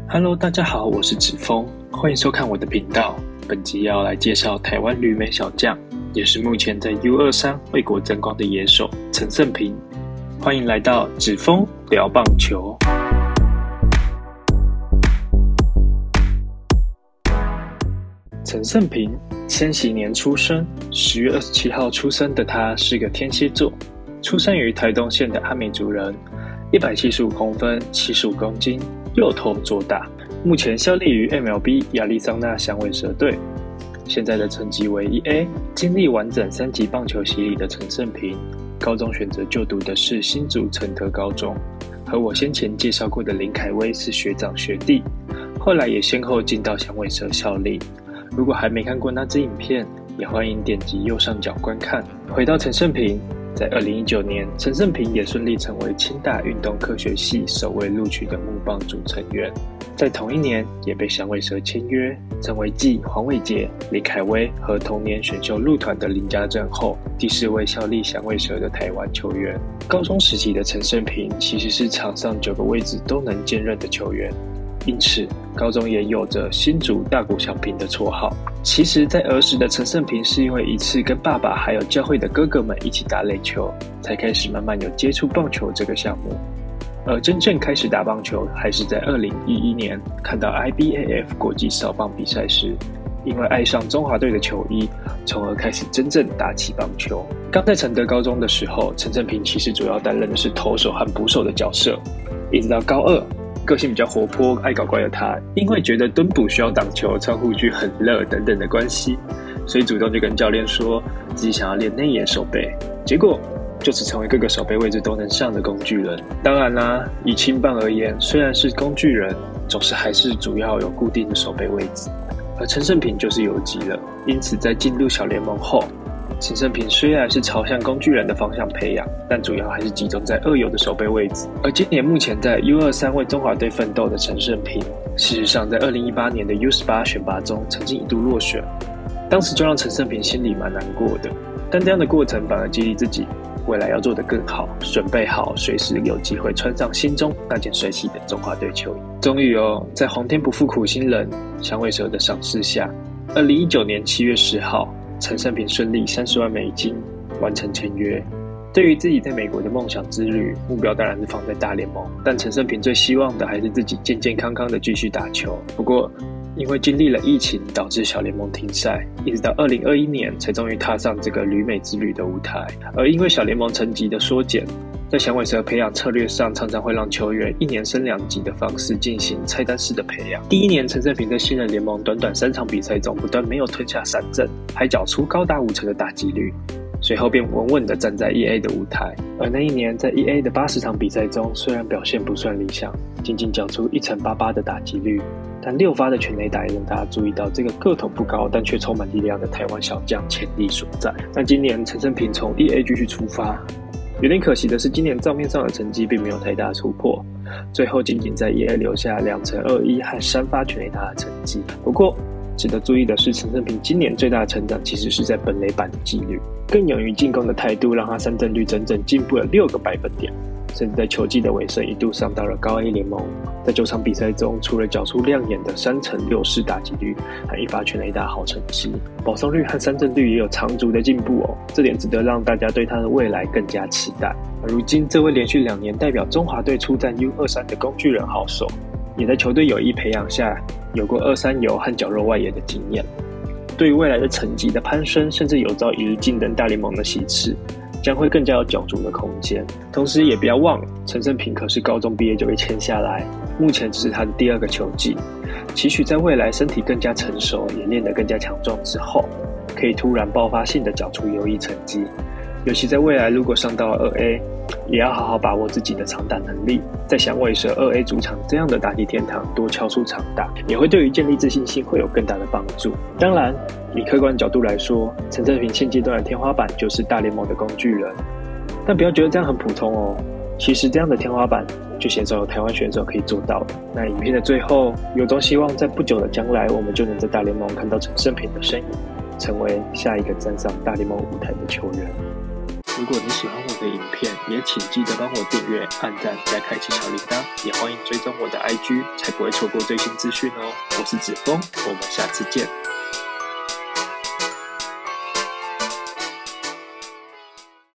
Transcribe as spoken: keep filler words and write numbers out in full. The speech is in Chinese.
Hello， 大家好，我是子峰，欢迎收看我的频道。本集要来介绍台湾旅美小将，也是目前在 U 二三 为国争光的野手陈胜平。欢迎来到子峰聊棒球。陈胜平，千禧年出生，十月二十七号出生的他是个天蝎座，出生于台东县的阿美族人，一百七十五公分，七十五公斤，右投左打，目前效力于 M L B 亚利桑那响尾蛇队，现在的成绩为 一 A。 经历完整三级棒球洗礼的陈胜平，高中选择就读的是新竹承德高中，和我先前介绍过的林凯威是学长学弟，后来也先后进到响尾蛇效力。如果还没看过那支影片，也欢迎点击右上角观看。回到陈胜平，在二零一九年，陈胜平也顺利成为清大运动科学系首位录取的木棒组成员，在同一年也被响尾蛇签约，成为继黄伟杰、李凯威和同年选秀入团的林家正后，第四位效力响尾蛇的台湾球员。高中时期的陈胜平其实是场上九个位置都能兼任的球员，因此高中也有着新竹大谷翔平的绰号。其实在儿时的陈胜平是因为一次跟爸爸还有教会的哥哥们一起打垒球，才开始慢慢有接触棒球这个项目。而真正开始打棒球还是在二零一一年看到 I B A F 国际少棒比赛时，因为爱上中华队的球衣，从而开始真正打起棒球。刚在承德高中的时候，陈胜平其实主要担任的是投手和捕手的角色，一直到高二，个性比较活泼爱搞怪的他，因为觉得蹲捕需要挡球、穿护具很热等等的关系，所以主动就跟教练说自己想要练内野守备，结果就是成为各个守备位置都能上的工具人。当然啦，以青棒而言，虽然是工具人，总是还是主要有固定的守备位置，而陈胜平就是游击了。因此在进入小联盟后，陈胜平虽然是朝向工具人的方向培养，但主要还是集中在二游的守备位置。而今年目前在 U 二三 为中华队奋斗的陈胜平，事实上在二零一八年的 U 十八 选拔中曾经一度落选，当时就让陈胜平心里蛮难过的，但这样的过程反而激励自己未来要做得更好，准备好随时有机会穿上心中那件帅气的中华队球衣。终于哦，在皇天不负苦心人响尾蛇的赏识下，二零一九年七月十号，陈胜平顺利三十万美金完成签约。对于自己在美国的梦想之旅，目标当然是放在大联盟，但陈胜平最希望的还是自己健健康康的继续打球。不过因为经历了疫情，导致小联盟停赛，一直到二零二一年才终于踏上这个旅美之旅的舞台。而因为小联盟层级的缩减，在响尾蛇培养策略上，常常会让球员一年升两级的方式进行菜单式的培养。第一年，陈胜平在新人联盟短短三场比赛中，不但没有吞下三振，还缴出高达五成的打击率，随后便稳稳地站在 一 A 的舞台。而那一年在 一 A 的八十场比赛中，虽然表现不算理想，仅仅缴出一成八八的打击率，但六发的全垒打也让大家注意到这个个头不高但却充满力量的台湾小将潜力所在。但今年陈胜平从 一 A 继续出发，有点可惜的是今年账面上的成绩并没有太大突破，最后仅仅在 一 A 留下两成二一和三发全垒打的成绩。不过值得注意的是，陈胜平今年最大的成长其实是在本垒板的纪律，更勇于进攻的态度让他三振率整整进步了六个百分点，甚至在球季的尾声一度上到了高 A 联盟。在九场比赛中，除了缴出亮眼的三成六四打击率和一发全垒打好成绩，保送率和三振率也有长足的进步哦，这点值得让大家对他的未来更加期待。而如今这位连续两年代表中华队出战 U 二三 的工具人好手，也在球队有意培养下有过二三游和绞肉外野的经验，对于未来的成绩的攀升，甚至有朝一日进登大联盟的席次，将会更加有角逐的空间。同时也不要忘了，陈胜平可是高中毕业就被签下来，目前只是他的第二个球季，期许在未来身体更加成熟，也练得更加强壮之后，可以突然爆发性的缴出优异成绩。尤其在未来如果上到二 A， 也要好好把握自己的长打能力，在响尾蛇二 A 主场这样的打击天堂多敲出长打，也会对于建立自信心会有更大的帮助。当然以客观角度来说，陈胜平现阶段的天花板就是大联盟的工具人，但不要觉得这样很普通哦，其实这样的天花板就鲜少有台湾选手可以做到的。那影片的最后，有衷希望在不久的将来，我们就能在大联盟看到陈胜平的身影，成为下一个站上大联盟舞台的球员。如果你喜欢我的影片，也请记得帮我订阅、按赞，再开启小铃铛，也欢迎追踪我的 I G， 才不会错过最新资讯哦。我是子枫，我们下次见。